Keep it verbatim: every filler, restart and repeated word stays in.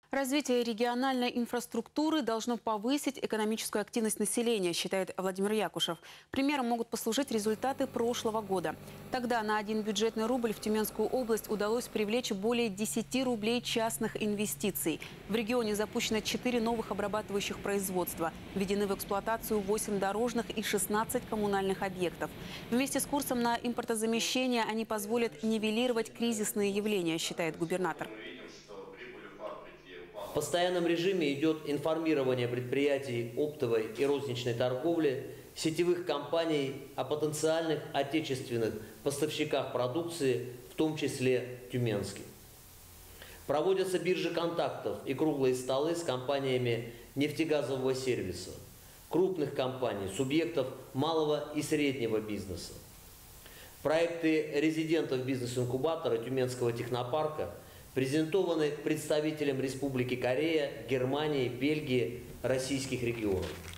Развитие региональной инфраструктуры должно повысить экономическую активность населения, считает Владимир Якушев. Примером могут послужить результаты прошлого года. Тогда на один бюджетный рубль в Тюменскую область удалось привлечь более десяти рублей частных инвестиций. В регионе запущено четыре новых обрабатывающих производства. Введены в эксплуатацию восемь дорожных и шестнадцать коммунальных объектов. Вместе с курсом на импортозамещение они позволят нивелировать кризисные явления, считает губернатор. В постоянном режиме идет информирование предприятий оптовой и розничной торговли, сетевых компаний о потенциальных отечественных поставщиках продукции, в том числе тюменских. Проводятся биржи контактов и круглые столы с компаниями нефтегазового сервиса, крупных компаний, субъектов малого и среднего бизнеса. Проекты резидентов бизнес-инкубатора Тюменского технопарка презентованы представителям Республики Корея, Германии, Бельгии, российских регионов.